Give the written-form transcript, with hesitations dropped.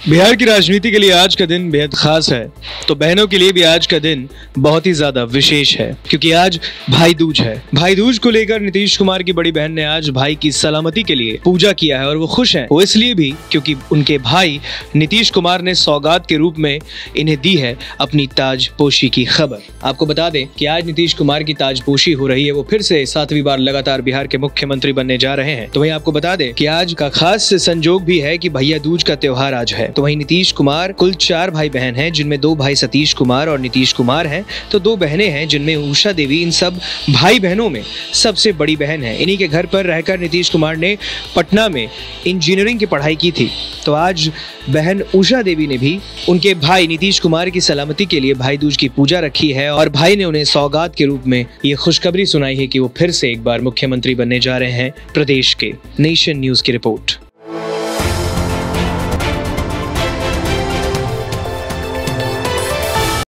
बिहार की राजनीति के लिए आज का दिन बेहद खास है, तो बहनों के लिए भी आज का दिन बहुत ही ज्यादा विशेष है, क्योंकि आज भाई दूज है। भाई दूज को लेकर नीतीश कुमार की बड़ी बहन ने आज भाई की सलामती के लिए पूजा किया है और वो खुश हैं। वो इसलिए भी क्योंकि उनके भाई नीतीश कुमार ने सौगात के रूप में इन्हें दी है अपनी ताजपोशी की खबर। आपको बता दें कि आज नीतीश कुमार की ताजपोशी हो रही है। वो फिर से 7वीं बार लगातार बिहार के मुख्यमंत्री बनने जा रहे हैं। तो वहीं आपको बता दें कि आज का खास संजोग भी है कि भैया दूज का त्योहार आज है। तो वहीं नीतीश कुमार कुल 4 भाई बहन हैं, जिनमें 2 भाई सतीश कुमार और नीतीश कुमार हैं, तो 2 बहनें हैं जिनमें उषा देवी इन सब भाई बहनों में सबसे बड़ी बहन है। इन्हीं के घर पर रहकर नीतीश कुमार ने पटना में इंजीनियरिंग की पढ़ाई की थी। तो आज बहन उषा देवी ने भी उनके भाई नीतीश कुमार की सलामती के लिए भाई दूज की पूजा रखी है और भाई ने उन्हें सौगात के रूप में ये खुशखबरी सुनाई है कि वो फिर से एक बार मुख्यमंत्री बनने जा रहे हैं प्रदेश के। नेशन न्यूज की रिपोर्ट।